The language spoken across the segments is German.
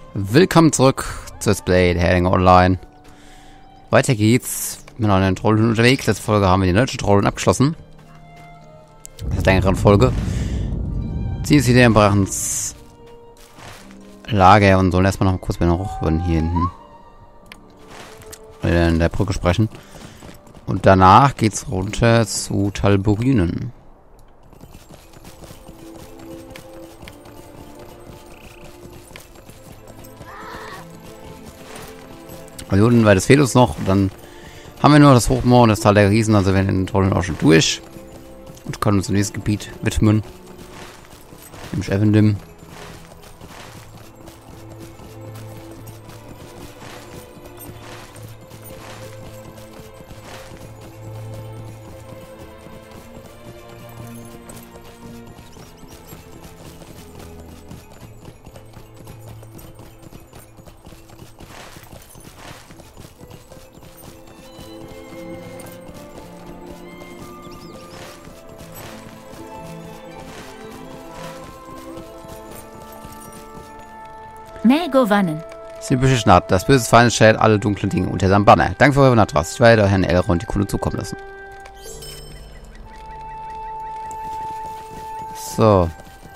Willkommen zurück zu Let's Play Herr der Ringe Online. Weiter geht's mit einer neuen Trollhütte unterwegs. Letzte Folge haben wir die nördliche Trollhütte abgeschlossen. Das ist eine längere Folge. Sie ist wieder in Brachens Lager und sollen erstmal noch kurz mit den Rochwürden hier hinten in der Brücke sprechen. Und danach geht's runter zu Talborynen. Also unten weil das fehlt uns noch. Und dann haben wir nur das Hochmoor und das Tal der Riesen. Also wir sind in den Trollen auch schon durch. Und können uns dem nächsten Gebiet widmen. Nämlich Evendim. Megovanen. Sibische Schnatt. Das böse Feinde stellt alle dunklen Dinge unter seinem Banner. Danke für eure Natras. Ich werde Herrn Elrond die Kunde zukommen lassen. So.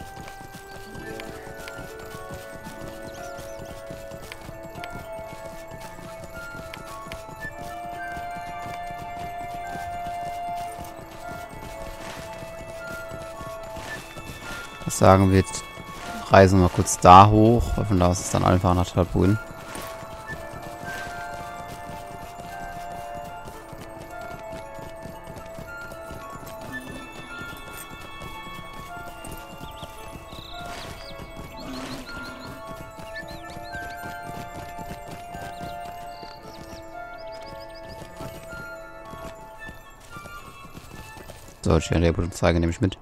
Das sagen wir jetzt. Reisen wir kurz da hoch. Von da aus ist dann einfach nach Talborynen. So, ich werde die Zeige nehme ich mit.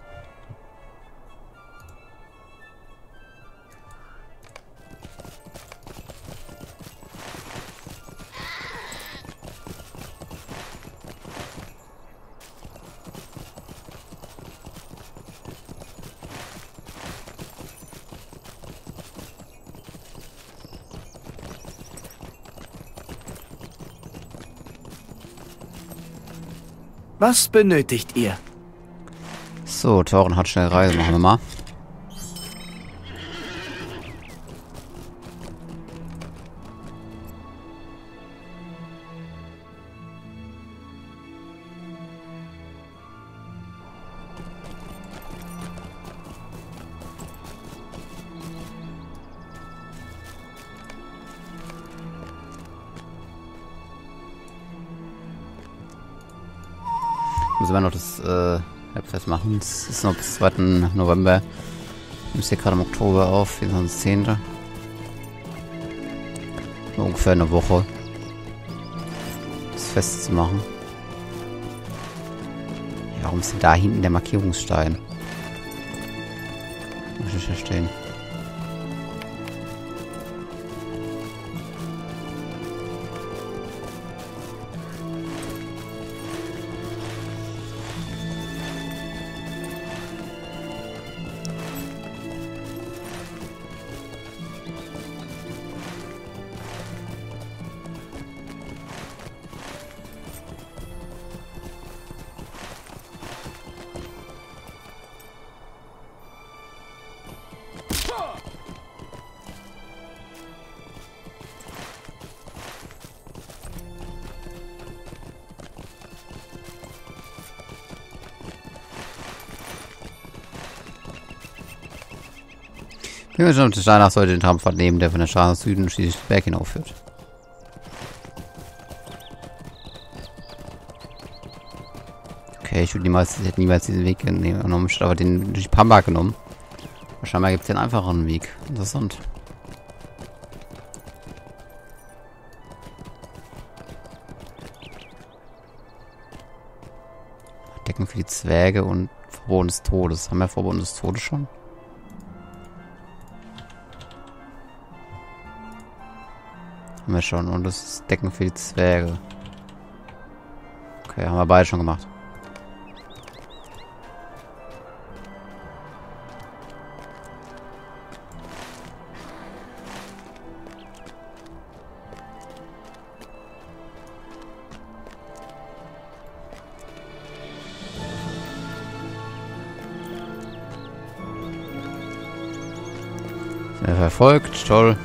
Was benötigt ihr? So, Thorin hat schnell Reise. Machen wir mal. Müssen wir noch das Webfest machen. Das ist noch bis 2. November. Wir müssen hier gerade im Oktober auf. Wir sind sonst 10. Nur ungefähr eine Woche. Das Fest zu machen. Ja, warum ist denn da hinten der Markierungsstein? Muss ich nicht verstehen. Wir müssen uns danach sollte den Trampfpfad nehmen, der von der Straße nach Süden und schließlich den Berg hinaufführt. Okay, ich hätte niemals diesen Weg genommen, ich hätte aber den durch die Pampa genommen. Wahrscheinlich gibt es den einfacheren Weg. Interessant. Decken für die Zwerge und Verboten des Todes. Haben wir Verboten des Todes schon? Haben wir schon. Und das ist Decken für die Zwerge. Okay, haben wir beide schon gemacht. Er verfolgt, toll.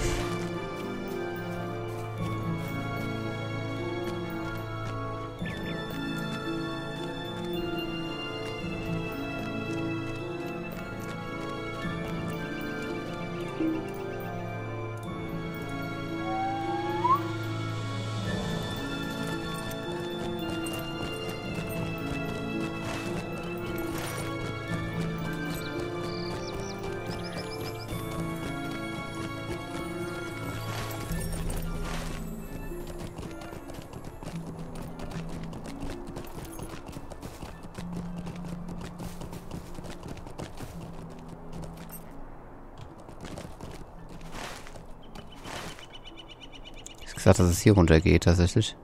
Gesagt, dass es hier runter geht, tatsächlich.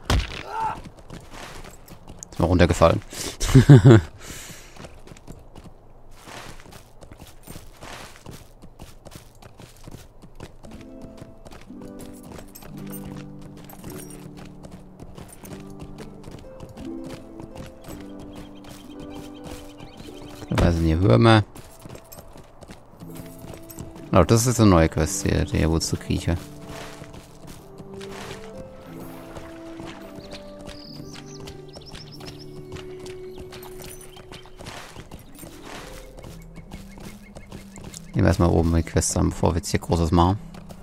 Ist mal runtergefallen. Da sind hier Würmer. Oh, das ist eine neue Quest hier, der Wurzelkriecher. Nehmen wir erstmal oben die Quest an, bevor wir jetzt hier Großes machen.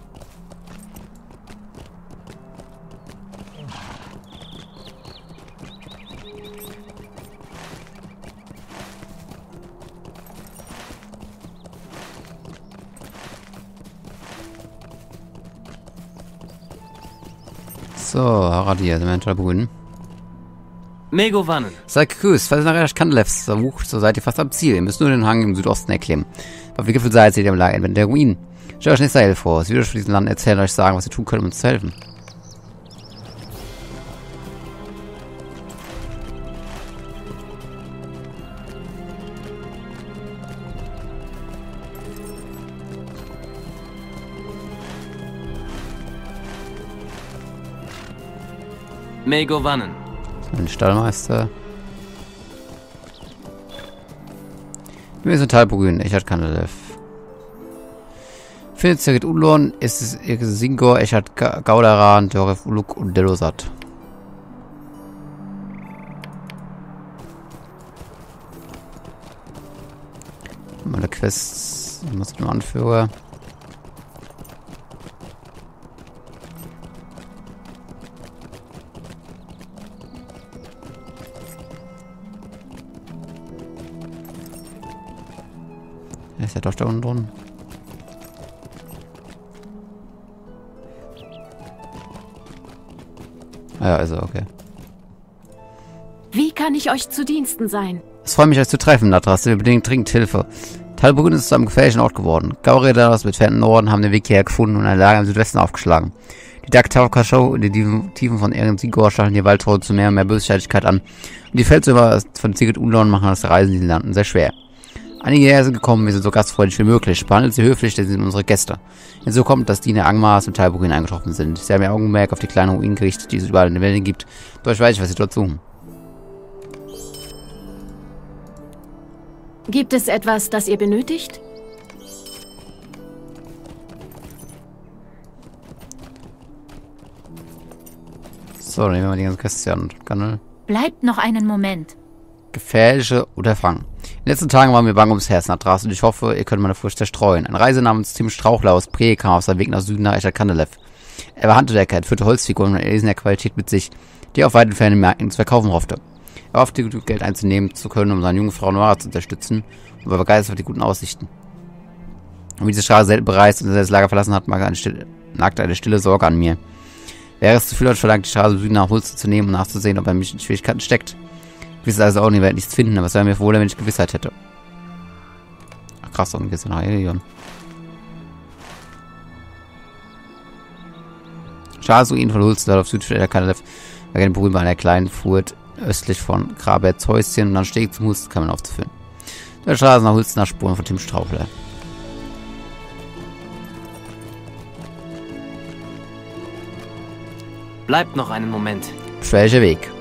So, Haradir, sind wir in Talbuin. Megowannen. Seid gegrüßt, falls ihr nach Kandalevs verwucht, so seid ihr fast am Ziel. Ihr müsst nur den Hang im Südosten erklimmen. Auf wie Gipfel seid ihr am Lager der Ruinen. Stellt euch nicht Israel vor. Sie wird euch von diesem Land erzählen und euch sagen, was ihr tun könnt, um uns zu helfen. Megowannen. Ein Stallmeister. Wir sind Talbrün, Echat Kandalev. Findet Zergit Ulon, ist es Singor, Echat Gaudaran, Doref Uluk und Delosat. Meine Quests, ich muss dem Anführer. Ist ja doch da unten drin. Ja, also okay. Wie kann ich euch zu Diensten sein? Es freut mich, euch zu treffen, Natras. Wir benötigen dringend Hilfe. Talbrün ist zu einem gefährlichen Ort geworden. Gauräder aus dem entfernten Norden haben den Weg hierher gefunden und eine Lager im Südwesten aufgeschlagen. Die Daktauka-Show in den Tiefen von Ehren Sigor stacheln die Waldtore zu mehr und mehr Bösartigkeit an. Und die Feldzüber von Sigurd Ulon machen das Reisen in diesen Landen sehr schwer. Einige hierher sind gekommen, wir sind so gastfreundlich wie möglich. Behandelt sie höflich, denn sie sind unsere Gäste. Hinzu kommt, dass Diener Angmars und Talbrün eingetroffen sind. Sie haben ihr Augenmerk auf die kleinen Ruinen gerichtet, die es überall in der Welt gibt. Doch ich weiß nicht, was sie dort suchen. Gibt es etwas, das ihr benötigt? So, dann nehmen wir mal die ganze Queste an. Kanal. Bleibt noch einen Moment. Gefährliche Unterfangen. In den letzten Tagen waren wir bang ums Herz nach Dras und ich hoffe, ihr könnt meine Furcht zerstreuen. Ein Reise namens Tim Strauchler aus Pree kam auf seinem Weg nach Süden nach Echat Kandalev. Er war Handwerker, führte Holzfiguren und Elisen der Qualität mit sich, die er auf weiten Fernen Märkten zu verkaufen hoffte. Er hoffte, genug Geld einzunehmen zu können, um seine junge Frau Noara zu unterstützen und war begeistert für die guten Aussichten. Und wie diese Schar selten bereist und das Lager verlassen hat, nagte eine stille Sorge an mir. Wäre es zu viel, euch verlangt, die Straße im Süden nach Holz zu nehmen und nachzusehen, ob er mich in Schwierigkeiten steckt. Ich wüsste also auch nicht, ich werde nichts finden, aber es wäre mir wohl, wenn ich Gewissheit hätte. Ach krass, und geht's nach Helion. Schasuin von Hulstad auf Südstädter Kandalev war gerne berühmt bei einer kleinen Furt östlich von Grabert Häuschen und dann Steg zum Hustenkammern aufzufüllen. Der Straße nach Hulst nach Spuren von Tim Strauchler. Bleibt noch einen Moment. Schwächer Weg.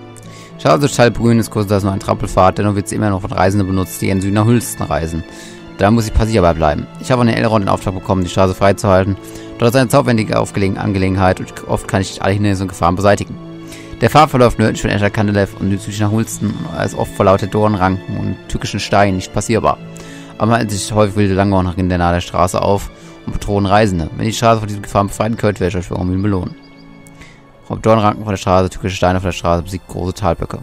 Schau durch Talbrün ist kurz das nur ein Trampelpfad, dennoch wird sie immer noch von Reisenden benutzt, die in Süden nach Hülsten reisen. Da muss ich passierbar bleiben. Ich habe von den Elrond den Auftrag bekommen, die Straße freizuhalten. Dort ist eine aufwendige Angelegenheit und oft kann ich alle Hindernisse und Gefahren beseitigen. Der Pfad verläuft nördlich von Escher Kandelev und südlich nach Hulsten und ist oft vor lauter Dornranken und tückischen Steinen nicht passierbar. Aber man hält sich häufig wilde Langwaucher in der Nähe der Straße auf und bedrohen Reisende. Wenn ihr die Straße von diesen Gefahren befreien könnt, werde ich euch für eure Mühen belohnen. Dornranken von der Straße, tückische Steine von der Straße, besiegt große Talböcke.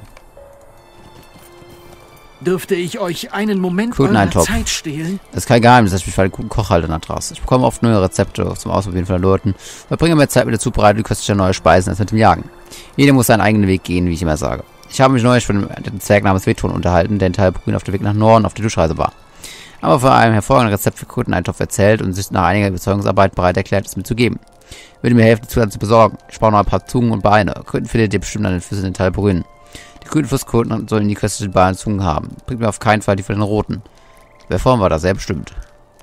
Dürfte ich euch einen Moment eurer Zeit stehlen? Das ist kein Geheimnis, dass ich mich für einen guten Koch halte, Natras. Ich bekomme oft neue Rezepte zum Ausprobieren von den Leuten. Verbringe mehr Zeit mit der Zubereitung köstlicher neue Speisen als mit dem Jagen. Jeder muss seinen eigenen Weg gehen, wie ich immer sage. Ich habe mich neulich von dem Zwerg namens Veton unterhalten, der in Talbrühen auf dem Weg nach Norden auf der Durchreise war. Aber von einem hervorragenden Rezept für Kröteneintopf erzählt und sich nach einiger Überzeugungsarbeit bereit erklärt, es mir zu geben. Würde mir helfen, die Zutaten zu besorgen. Ich brauche noch ein paar Zungen und Beine. Kröten findet ihr bestimmt an den Füßen in Talbrühen. Die grünen Flusskröten sollen die köstlichen Beine Zungen haben. Bringt mir auf keinen Fall die von den roten. Wer vorhin war da sehr bestimmt.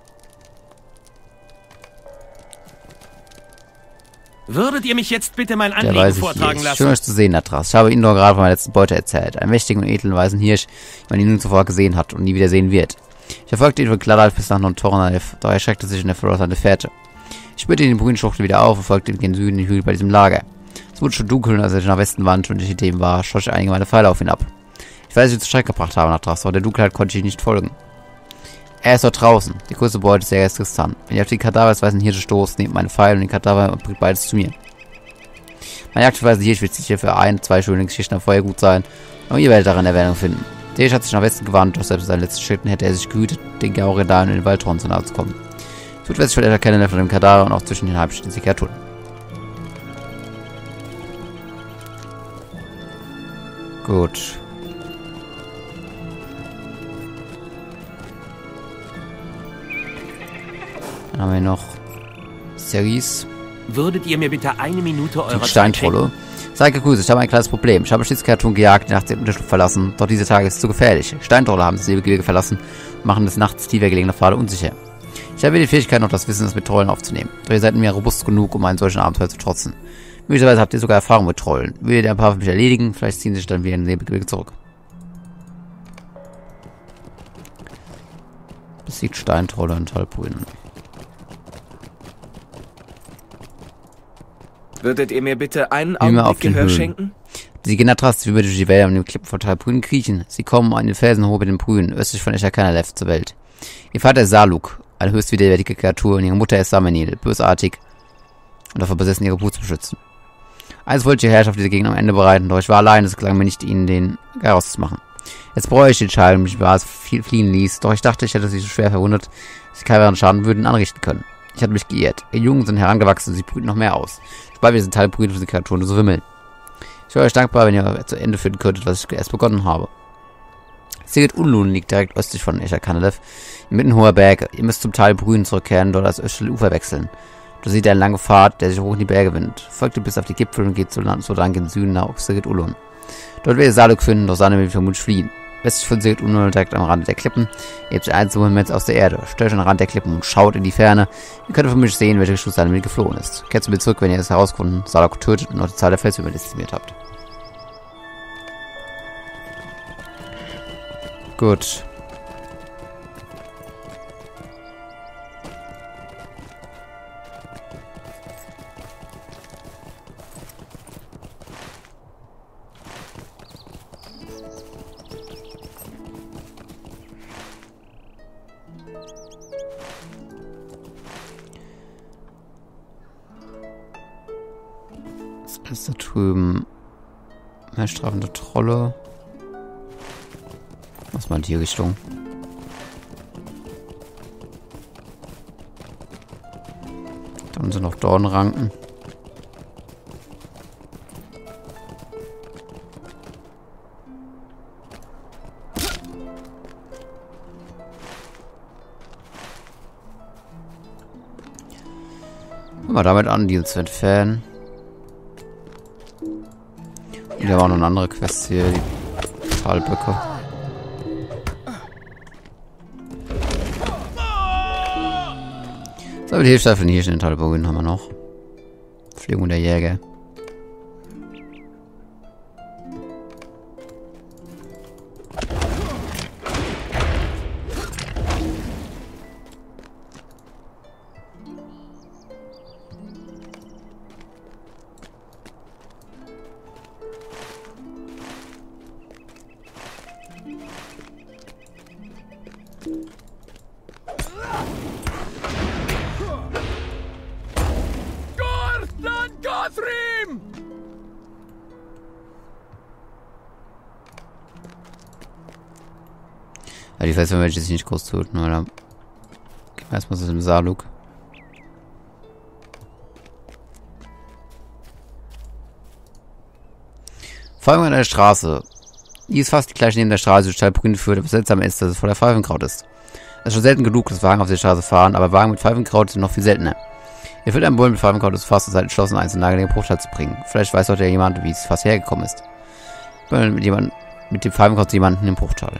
Würdet ihr mich jetzt bitte mein Anliegen vortragen lassen? Schön euch zu sehen, Natras. Ich habe Ihnen doch gerade von meiner letzten Beute erzählt. Einen mächtigen und edlen weißen Hirsch, wie man ihn nun zuvor gesehen hat und nie wieder sehen wird. Ich verfolgte ihn von Gladalf bis nach Nontornalf, doch er schreckte sich und er verlor seine Fährte. Ich spürte ihn in den Brühenschluchten wieder auf und folgte ihm gen Süden in den Hügel bei diesem Lager. Es wurde schon dunkel, und als er nach Westen wandte und ich hinter ihm war, schoss ich einige meiner Pfeile auf ihn ab. Ich weiß, dass ich ihn zur Strecke gebracht habe, Natras, aber der Dunkelheit konnte ich nicht folgen. Er ist dort draußen. Die größte Beute ist sehr Tristan. Wenn ihr auf die Kadaver des weißen Hirsches stoßt, nehmt meine Pfeile und den Kadaver und bringt beides zu mir. Mein Jagd für weißen Hirsch wird sicher für 2 schöne Geschichten auf Feuer gut sein, aber ihr werdet darin Erwähnung finden. Der Hirsch hat sich nach Westen gewandt, doch selbst in seinen letzten Schritten hätte er sich gehütet, den Gauredalen in den Waldtoren zu nahe zu kommen. Südwestlich von der Kennenlernen von dem Kadaver und auch zwischen den Halbstädten sich Kreaturen. Gut. Dann haben wir noch Ceres. Würdet ihr mir bitte eine Minute eurer Zeit Steintrolle. Seid grüße, ich habe ein kleines Problem. Ich habe stets Kreaturen gejagt, die nachts den Unterschlupf verlassen. Doch diese Tage ist es zu gefährlich. Steintrolle haben das Gebirge verlassen und machen des nachts tiefer gelegene Pfade unsicher. Ich habe die Fähigkeit und das Wissen, es mit Trollen aufzunehmen. Doch ihr seid mir robust genug, um einen solchen Abenteuer zu trotzen. Möglicherweise habt ihr sogar Erfahrung mit Trollen. Würdet ihr ein paar für mich erledigen, vielleicht ziehen sie sich dann wieder in den Gebirge zurück. Besiegt Steintrolle und Talbrühen. Würdet ihr mir bitte einen Augenblick Gehör schenken? Die Genatras, die über die Wälder und den Klippen von Talbrühen kriechen. Sie kommen an den Felsen hoch mit den Brühen, östlich von Escher Kandelev zur Welt. Ihr Vater ist Saluk, eine höchst widerwärtige Kreatur, und ihre Mutter ist Samenil, bösartig und dafür besessen, ihre Brut zu beschützen. Eins wollte ich die Herrschaft dieser Gegend am Ende bereiten, doch ich war allein, es gelang mir nicht, ihnen den Garaus zu machen. Jetzt bereue ich die Entscheidung, mich war es fliehen ließ, doch ich dachte, ich hätte sie so schwer verwundet, dass sie keinen Schaden würden anrichten können. Ich hatte mich geirrt. Ihr Jungen sind herangewachsen und sie brüten noch mehr aus. Sobald wir diesen Teil brüten, für die Kreaturen so wimmeln. Ich wäre euch dankbar, wenn ihr zu Ende führen könntet, was ich erst begonnen habe. Sigurd Unlun liegt direkt östlich von Escher Kandelev, inmitten hoher Berge. Ihr müsst zum Teil Brühen zurückkehren, dort das östliche Ufer wechseln. Da seht ihr einen langen Pfad, der sich hoch in die Berge windet. Folgt ihr bis auf die Gipfel und geht so lang in den Süden nach Sigurd Unlun. Dort werdet ihr Saluk finden, doch Sanne will vermutlich fliehen. Westlich von Sigurd Unlun direkt am Rande der Klippen. Ihr habt den einzelnen Moment aus der Erde. Stellt euch an den Rand der Klippen und schaut in die Ferne. Ihr könnt vermutlich sehen, welche Schuss Sanne geflohen ist. Kehrt zu mir zurück, wenn ihr es herausgefunden, Saluk tötet und noch die Zahl der Felswürmer dezimiert habt. Gut. Was ist da drüben? Mehr strafende Trolle. Was mal in die Richtung. Dann sind noch Dornranken. Fangen wir damit an, die zu entfernen. Und wir haben auch noch eine andere Quest hier, die Talböcke. So, die Hilfsstafel von hier in den Talböcken haben wir noch. Pflegung der Jäger. Thrym! Ja, die Fässer werde ich jetzt nicht groß töten, oder? Gehen wir erstmal zu dem Saluk. Folgen wir an der Straße. Die ist fast gleich neben der Straße, die Stallbrücken führt, aber seltsam ist, dass es voller Pfeifenkraut ist. Es ist schon selten genug, dass Wagen auf der Straße fahren, aber Wagen mit Pfeifenkraut sind noch viel seltener. Ihr füllt einen Bullen mit Pfeifenkraut des Fasses und seid entschlossen, eins in den nahegelegenen Bruchstall zu bringen. Vielleicht weiß heute jemand, wie es fast hergekommen ist. Mit dem Pfeifenkraut jemanden im Bruchstall.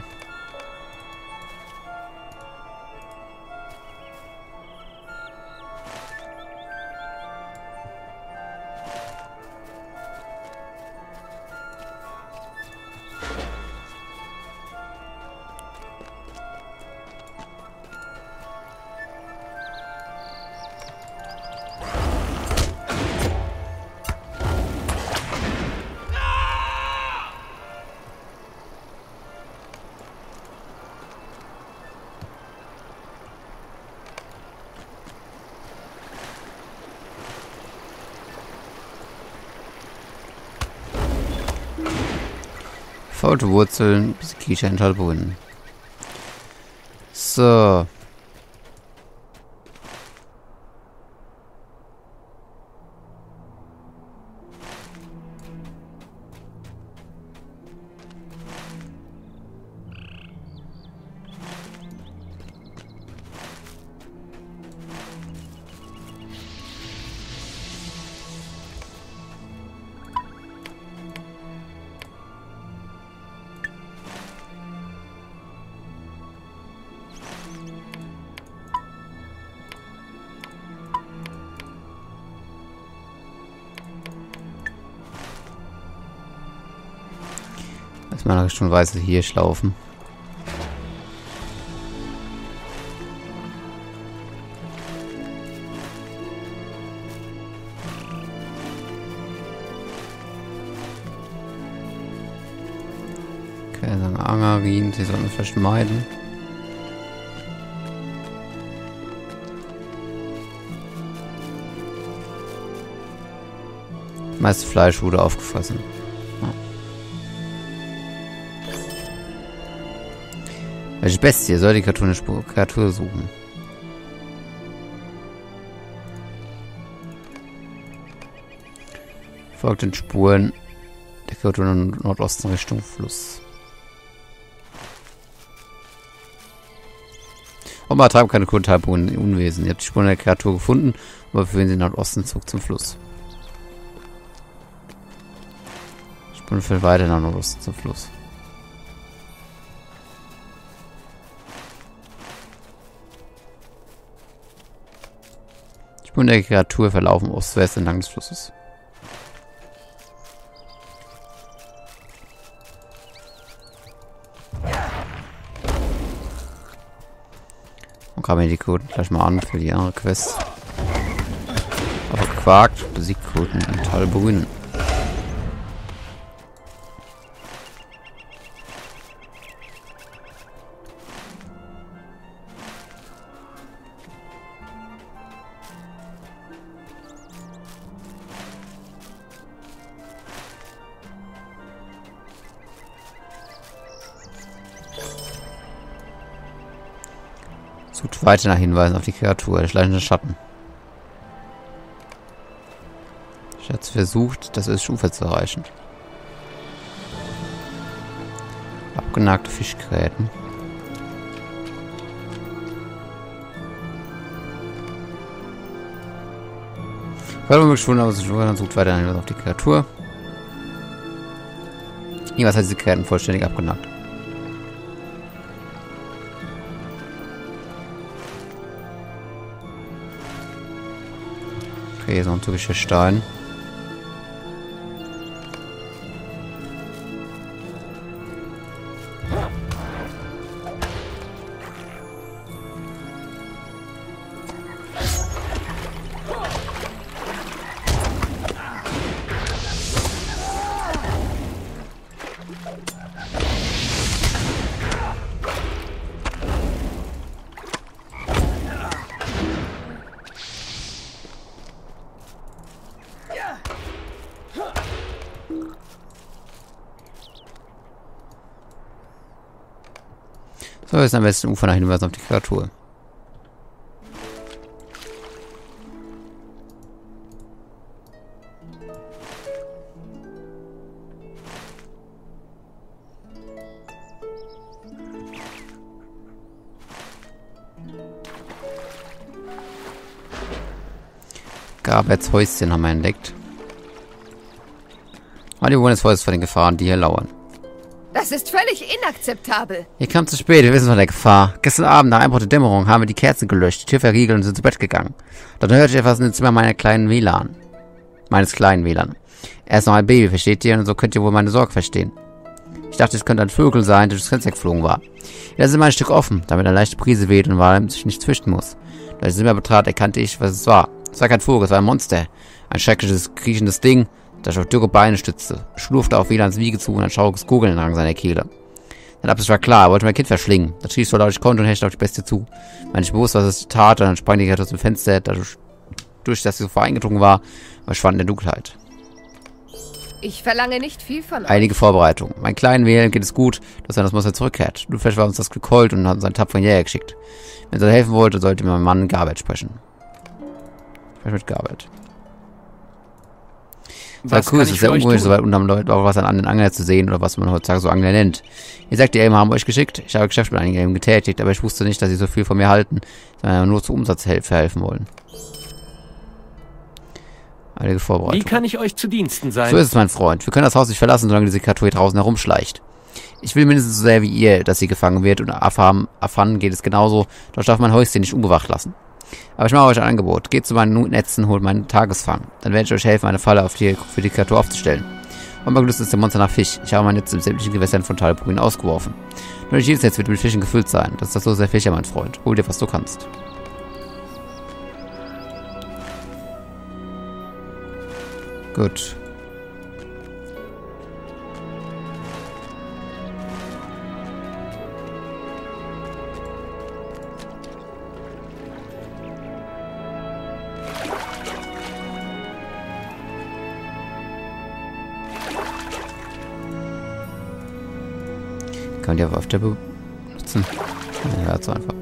Faulte Wurzeln, bis Kiescher in Talboden. So. Aus meiner Richtung Weise hier schlaufen. Okay, sagen Angarin, sie sollten vielleicht meiden. Das meiste Fleisch wurde aufgefressen. Ja. Welche Bestie soll die Kreatur suchen? Folgt den Spuren der Kreatur in Nordosten Richtung Fluss. Und man treibt keine Kundentalboden in Unwesen. Ihr habt die Spuren der Kreatur gefunden, aber führen sie Nordosten zurück zum Fluss. Spuren führen weiter nach Nordosten zum Fluss. Die Spuren der Kreatur verlaufen ost-west entlang des Flusses. Und kann mir die Koten gleich mal an für die andere Quest. Aber Quarkt besiegt Koten in Talboden. Sucht weiter nach Hinweisen auf die Kreatur, der schleichende Schatten. Schatz versucht, das Ufer zu erreichen. Abgenagte Fischgräten. Weil schon aus dem sucht weiter nach Hinweisen auf die Kreatur. Niemals hat diese Gräten vollständig abgenagt. Okay, hier ist noch ein typischer Stein. So, jetzt am besten Ufer nach Hinweisen auf die Kreatur. Garberts Häuschen haben wir entdeckt. Aber die Bewohner des Häusers vor den Gefahren, die hier lauern. Das ist völlig inakzeptabel. Ihr kamt zu spät, wir wissen von der Gefahr. Gestern Abend nach Einbruch der Dämmerung haben wir die Kerzen gelöscht, die Tür verriegelt und sind zu Bett gegangen. Dann hörte ich etwas in dem Zimmer meines kleinen WLAN. Er ist noch ein Baby, versteht ihr? Und so könnt ihr wohl meine Sorge verstehen. Ich dachte, es könnte ein Vögel sein, der durchs Fenster geflogen war. Er ist immer ein Stück offen, damit eine leichte Brise weht und weil ich nicht fürchten muss. Da ich das Zimmer betrat, erkannte ich, was es war. Es war kein Vogel, es war ein Monster. Ein schreckliches, kriechendes Ding, das auf dürre Beine stützte, schlurfte auf WLANs Wiege zu und ein schauriges Kugeln entlang seiner Kehle. Sein Absicht war klar, er wollte mein Kind verschlingen. Das schießt so laut ich konnte und hechte auf die Bestie zu. Wenn ich bewusst, was es tat, dann sprang die Kette aus dem Fenster, dadurch, dass sie so voreingedrungen war, verschwand in der Dunkelheit. Ich verlange nicht viel von euch. Einige Vorbereitungen. Mein kleinen Wählen geht es gut, dass er das Monster zurückkehrt. Blutfleisch war uns das Glück hold und hat uns einen tapferen Jäger geschickt. Wenn er helfen wollte, sollte mir mein Mann Garbett sprechen. Mit Garbett. Es ist sehr ungewöhnlich, so weit unterm Leuten auch was an den Angler zu sehen oder was man heutzutage so Angler nennt. Ihr sagt, die Elben haben euch geschickt. Ich habe Geschäft mit einigen Elben getätigt, aber ich wusste nicht, dass sie so viel von mir halten, sondern nur zu Umsatzhilfe helfen wollen. Einige Vorbereitungen. Wie kann ich euch zu Diensten sein? So ist es, mein Freund. Wir können das Haus nicht verlassen, solange diese Kreatur hier draußen herumschleicht. Ich will mindestens so sehr wie ihr, dass sie gefangen wird und Afan geht es genauso, doch darf mein Häuschen nicht unbewacht lassen. Aber ich mache euch ein Angebot. Geht zu meinen Netzen, holt meinen Tagesfang. Dann werde ich euch helfen, eine Falle für die Kreatur aufzustellen. Und mein Glück ist der Monster nach Fisch. Ich habe mein Netz in sämtlichen Gewässern von Talbrücken ausgeworfen. Nur nicht jedes Netz wird mit Fischen gefüllt sein. Das ist das Los der Fischer, mein Freund. Hol dir, was du kannst. Gut. Kann man die auf der benutzen? Ja, so einfach.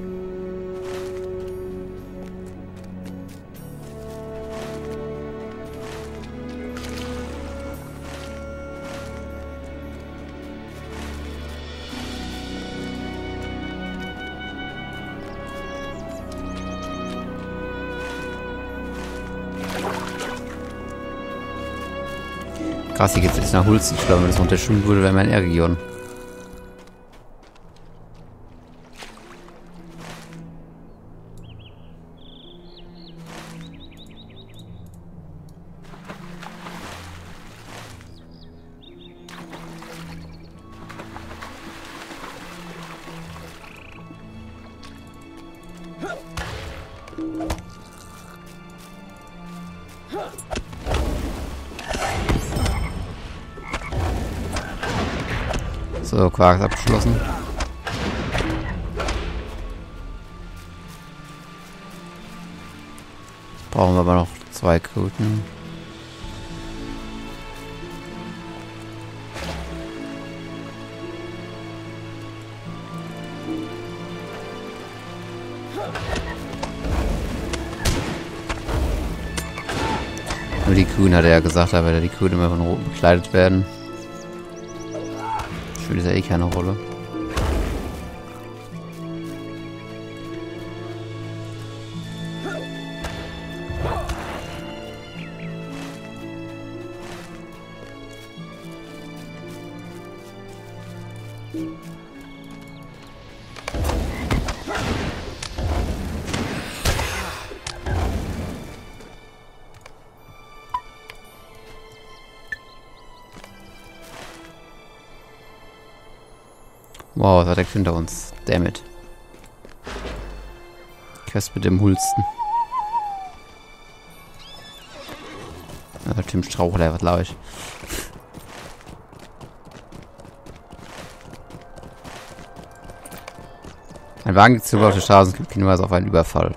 Krass, hier geht es jetzt nach Hulzen. Ich glaube, wenn das unterschwimmen würde, wäre meine R-Region. So, Quark ist abgeschlossen. Brauchen wir aber noch 2 Kröten. Nur die Kühen hat er ja gesagt, da werden die Kühe immer von Roten bekleidet werden. Spielt ja eh keine Rolle. Wow, was war direkt hinter uns? Dammit. Quest mit dem Hulsten. Tim Strauchler, was lau ich. Ein Wagen geht zurück auf der Straße und gibt Hinweise auf einen Überfall.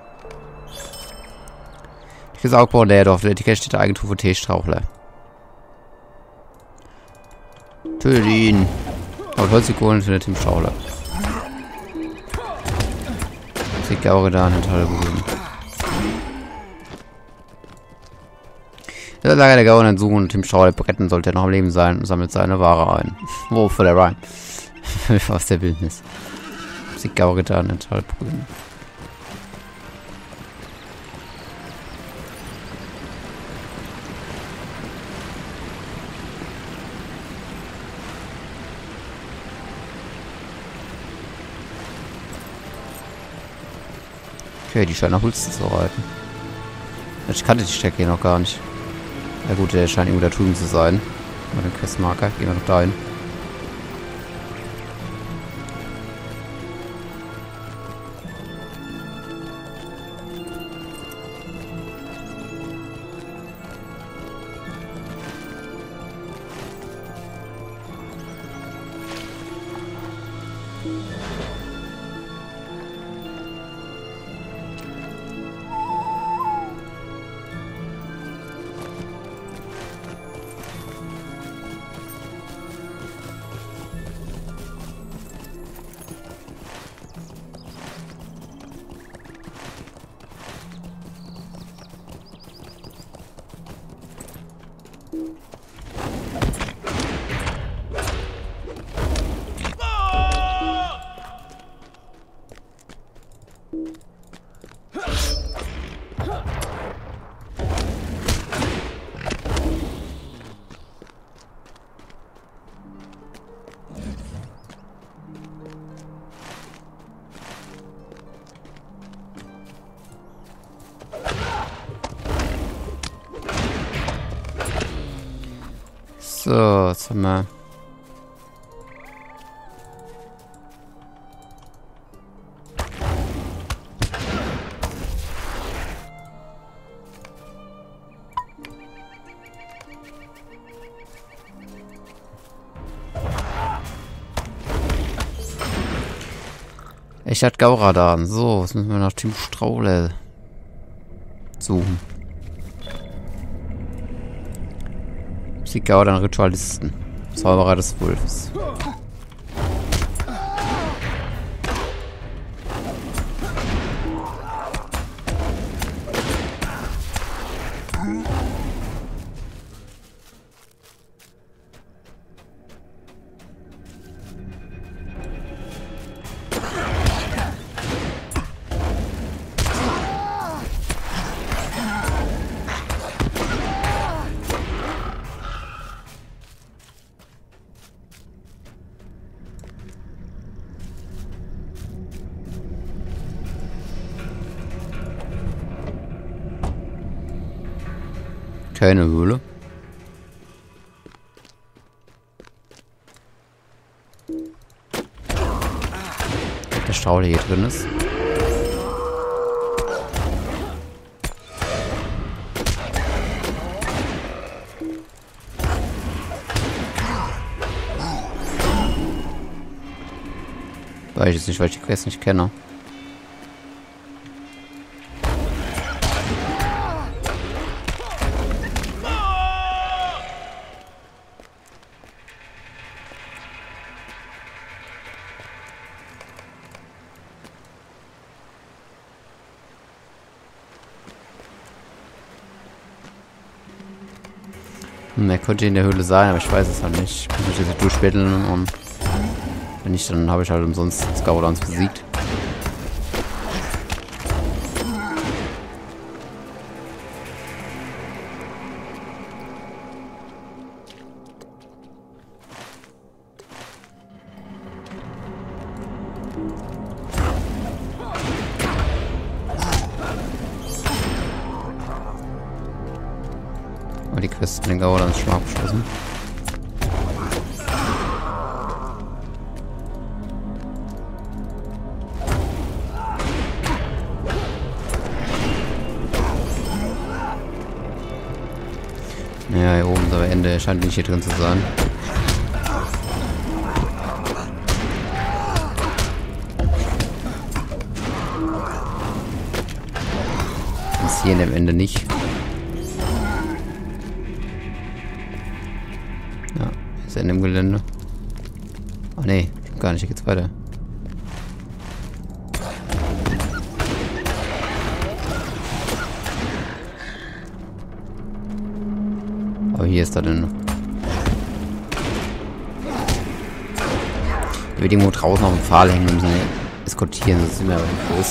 Ich will Saugbau in Leerdorf. Der Etikett steht der Agentur für T-Strauchler. Tötet ihn! Und Holzikohlen findet Tim Strauchler. Sieht Gauridan in Talbrücken. Das Lager der Gauridan suchen und Tim Strauer retten, sollte er noch am Leben sein und sammelt seine Ware ein. Wo für der Rhyme? Aus der Wildnis. Sieht Gauridan in Talbrücken. Okay, die scheint nach Hulsten zu reiten. Ich kannte die Strecke hier noch gar nicht. Na gut, der scheint irgendwo da drüben zu sein. Mal den Questmarker. Gehen wir noch dahin. So, jetzt haben wir... Ich hatte Gauridan. So, jetzt müssen wir nach Tim Straule suchen. Die Gauridan Ritualisten. Zauberer des Wolfs. Keine Höhle. Der Straule hier drin ist. Weiß ich jetzt nicht, weil ich die Quest nicht kenne. Er könnte in der Höhle sein, aber ich weiß es halt nicht. Ich muss jetzt durchbetteln und wenn nicht, dann habe ich halt umsonst Gaurdans besiegt. Aber die Quest mit den Gaurdans ist schon abgeschlossen. Ja, hier oben ist aber Ende. Scheint nicht hier drin zu sein. Ist hier in dem Ende nicht. Ja, ist Ende im Gelände. Ach nee, gar nicht. Hier geht's weiter. Aber hier ist er denn. Wir werden irgendwo draußen auf dem Pfahl hängen und müssen eskortieren, das ist immer groß.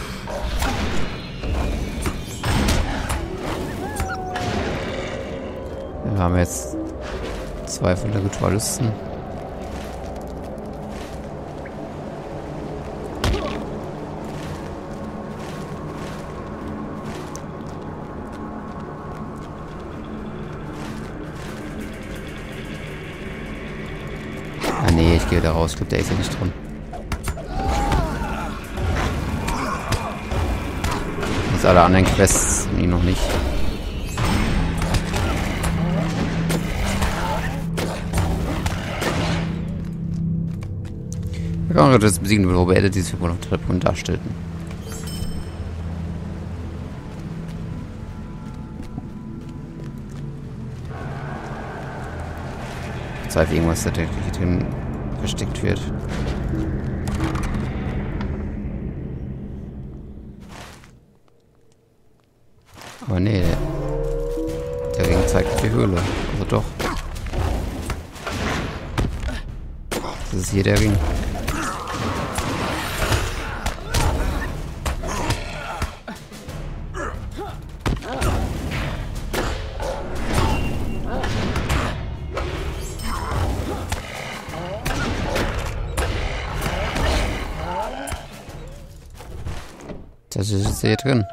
Wir haben jetzt 2 von der Ritualisten. Nee, ich gehe wieder raus. Ich glaube, der ist ja nicht drin. Jetzt alle anderen Quests sind ihn noch nicht. Wir können das besiegen, wo wir diese Figur noch Treppen darstellten. Ich zweifle irgendwas, der hier drin versteckt wird. Aber nee, der Ring zeigt die Höhle. Also doch. Das ist hier der Ring. Das ist jetzt hier drin.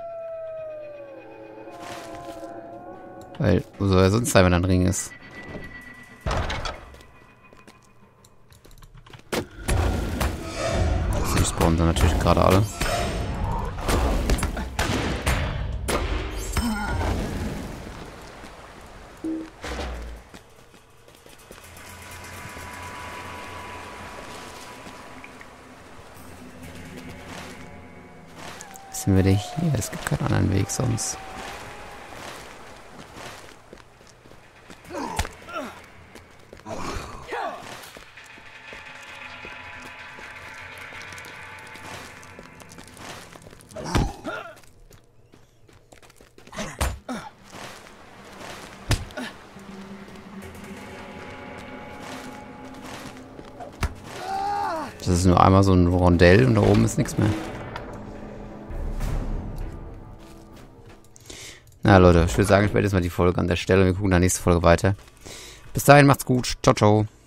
Weil, wo soll er sonst sein, wenn ein Ring ist? Sie spawnen dann natürlich gerade alle. Sind wir hier? Es gibt keinen anderen Weg sonst. Das ist nur einmal so ein Rondell und da oben ist nichts mehr. Na Leute, ich würde sagen, ich beende jetzt mal die Folge an der Stelle und wir gucken in der nächsten Folge weiter. Bis dahin, macht's gut. Ciao, ciao.